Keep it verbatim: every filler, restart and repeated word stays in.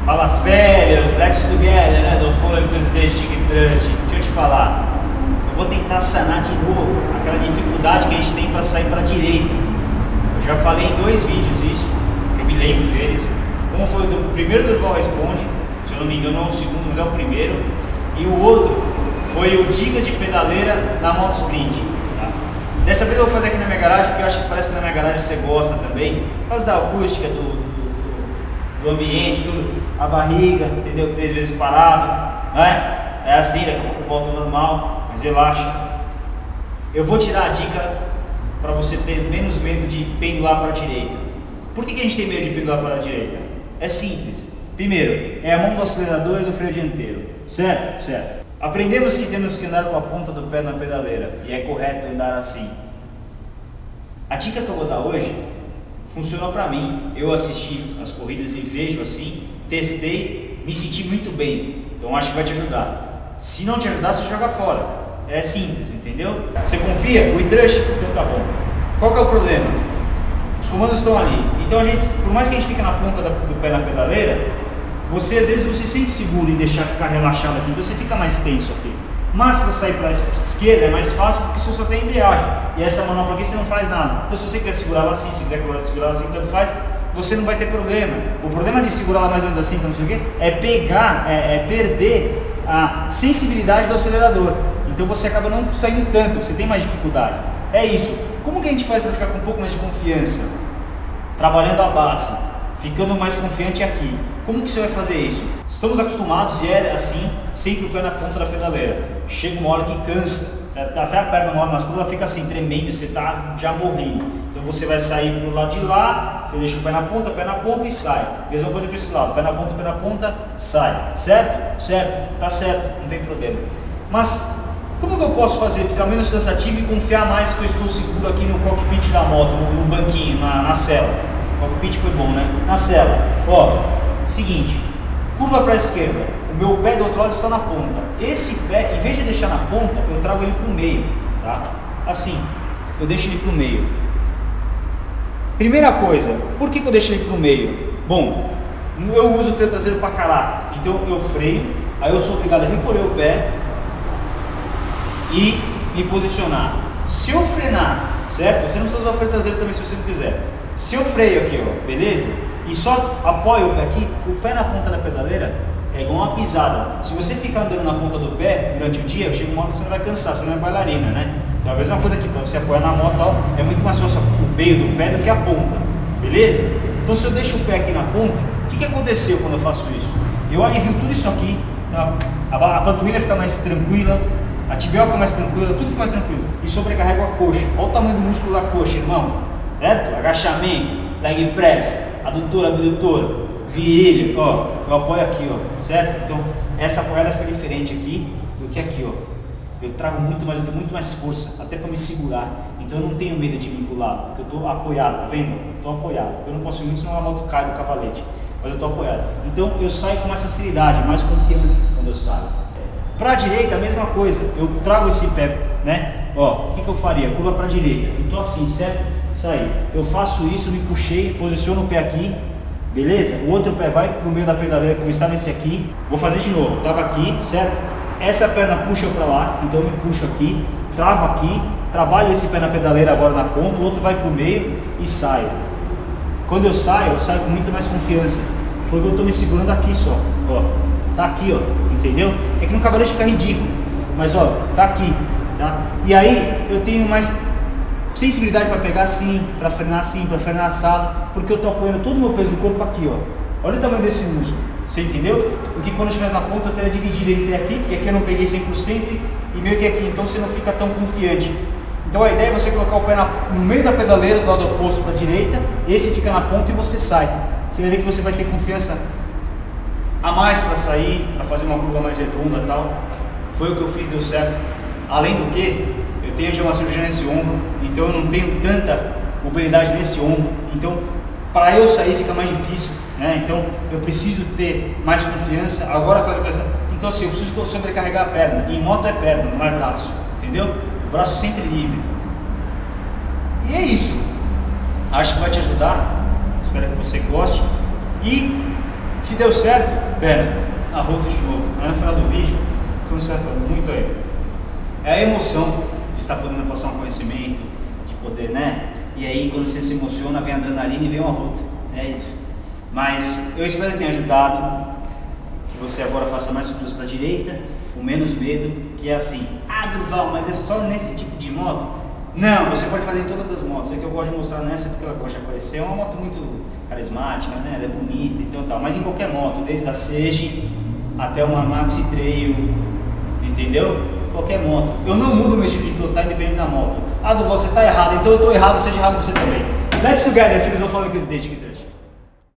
Fala férias, let's together, né? Don't follow because they stick trust. Deixa eu te falar. Eu vou tentar sanar de novo aquela dificuldade que a gente tem para sair para a direita. Eu já falei em dois vídeos isso, que eu me lembro deles. Um foi o primeiro do Val Responde, se eu não me engano não é o segundo, mas é o primeiro. E o outro foi o Dicas de Pedaleira na Moto Sprint. Tá? Dessa vez eu vou fazer aqui na minha garagem, porque eu acho que parece que na minha garagem você gosta também. Por causa da acústica, do, do, do ambiente, tudo. A barriga, entendeu? Três vezes parado, né? É assim, daqui a pouco volta ao normal, mas relaxa. Eu vou tirar a dica para você ter menos medo de pendular para a direita. Por que, que a gente tem medo de pendular para a direita? É simples. Primeiro, é a mão do acelerador e do freio dianteiro. Certo? Certo. Aprendemos que temos que andar com a ponta do pé na pedaleira e é correto andar assim. A dica que eu vou dar hoje funcionou para mim. Eu assisti as corridas e vejo assim, testei, me senti muito bem. Então acho que vai te ajudar. Se não te ajudar, você joga fora. É simples, entendeu? Você confia? O e-trush? Então tá bom. Qual que é o problema? Os comandos estão ali. Então a gente, por mais que a gente fique na ponta do pé na pedaleira, você às vezes não se sente seguro em deixar ficar relaxado aqui, então você fica mais tenso aqui. Mas para sair para a esquerda é mais fácil porque você só tem embreagem. E essa manobra aqui você não faz nada. Então se você quiser segurar ela assim, se quiser segurar ela assim, tanto faz, você não vai ter problema. O problema de segurar ela mais ou menos assim, não sei o quê, é pegar, é, é perder a sensibilidade do acelerador. Então você acaba não saindo tanto, você tem mais dificuldade. É isso. Como que a gente faz para ficar com um pouco mais de confiança? Trabalhando a base, ficando mais confiante aqui. Como que você vai fazer isso? Estamos acostumados e é assim, sempre o pé na ponta da pedaleira. Chega uma hora que cansa, até a perna uma hora nas curvas fica assim, tremendo, você está já morrendo. Então você vai sair para o lado de lá, você deixa o pé na ponta, pé na ponta e sai. Mesma coisa para esse lado, pé na ponta, pé na ponta, sai. Certo? Certo, tá certo, não tem problema. Mas como que eu posso fazer, ficar menos cansativo e confiar mais que eu estou seguro aqui no cockpit da moto, no, no banquinho, na, na cela? O cockpit foi bom, né? Na cela. Ó, seguinte, curva para a esquerda, o meu pé do outro lado está na ponta. Esse pé, em vez de deixar na ponta, eu trago ele para o meio, tá? Assim, eu deixo ele para o meio. Primeira coisa, por que, que eu deixo ele para o meio? Bom, eu uso o freio traseiro para caraca, então eu freio, aí eu sou obrigado a recolher o pé e me posicionar. Se eu frenar, certo? Você não precisa usar o freio traseiro também se você não quiser. Se eu freio aqui, ó, beleza? E só apoio o pé aqui, o pé na ponta da pedaleira é igual uma pisada. Se você ficar andando na ponta do pé durante o dia, chega uma hora que você não vai cansar, você não é bailarina, né? Então a mesma coisa aqui, para você apoiar na moto e tal, é muito mais fácil o meio do pé do que a ponta, beleza? Então se eu deixo o pé aqui na ponta, o que, que aconteceu quando eu faço isso? Eu alivio tudo isso aqui, tá? a, a panturrilha fica mais tranquila, a tibial fica mais tranquila, tudo fica mais tranquilo. E sobrecarrego a coxa. Olha o tamanho do músculo da coxa, irmão. Certo? Agachamento, leg press, adutor, abdutor, virilha, ó, eu apoio aqui, ó, certo? Então, essa apoiada fica diferente aqui do que aqui, ó. Eu trago muito mais, eu tenho muito mais força, até para me segurar. Então eu não tenho medo de me pular, porque eu estou apoiado, tá vendo? Estou apoiado. Eu não posso ir muito, senão a moto cai do cavalete. Mas eu estou apoiado. Então eu saio com mais facilidade, mais confiança quando eu saio. Para a direita, a mesma coisa. Eu trago esse pé, né? Ó, o que, que eu faria? Curva para a direita. Eu estou assim, certo? Saí. Eu faço isso, me puxei, posiciono o pé aqui, beleza? O outro pé vai pro meio da pedaleira, começar nesse aqui. Vou fazer de novo. Tava aqui, certo? Essa perna puxa para lá, então eu me puxo aqui, travo aqui, trabalho esse pé na pedaleira agora na ponta, o outro vai pro meio e saio. Quando eu saio, eu saio com muito mais confiança, porque eu estou me segurando aqui só, ó. Tá aqui, ó, entendeu? É que no cavalete fica ridículo, mas ó, tá aqui, tá? E aí eu tenho mais sensibilidade para pegar assim, para frenar assim, para frenar assado, porque eu estou apoiando todo o meu peso do corpo aqui, ó. Olha o tamanho desse músculo, você entendeu? Porque quando eu estivesse na ponta eu teria dividido entre aqui, porque aqui eu não peguei cem por cento e meio que aqui, então você não fica tão confiante. Então a ideia é você colocar o pé na, no meio da pedaleira, do lado oposto para a direita, esse fica na ponta e você sai. Você vai ver que você vai ter confiança a mais para sair, para fazer uma curva mais redonda e tal. Foi o que eu fiz, deu certo. Além do que, eu tenho já uma cirurgia nesse ombro, então eu não tenho tanta mobilidade nesse ombro. Então, para eu sair fica mais difícil, né? Então, eu preciso ter mais confiança. Agora, então assim, eu preciso sobrecarregar a perna. E em moto é perna, não é braço, entendeu? O braço sempre livre. E é isso. Acho que vai te ajudar. Espero que você goste. E Se deu certo, pera, arroto de novo. Aí no final do vídeo, como você vai falando muito aí, é a emoção de estar podendo passar um conhecimento, de poder, né? E aí quando você se emociona, vem a adrenalina e vem o arroto. É isso. Mas eu espero que tenha ajudado, que você agora faça mais cursos para a direita, com menos medo, que é assim, ah, Durval, mas é só nesse tipo de moto? Não, você pode fazer em todas as motos. É que eu gosto de mostrar nessa porque ela gosta de aparecer. É uma moto muito carismática, né? Ela é bonita e então, tal. Mas em qualquer moto, desde a Sage até uma Maxi Trail, entendeu? Qualquer moto. Eu não mudo meu estilo de pilotar independente da moto. Ah, Durval, você está errado, então eu estou errado, seja errado você também. Let's together, filhos, eu falo com esse date aqui.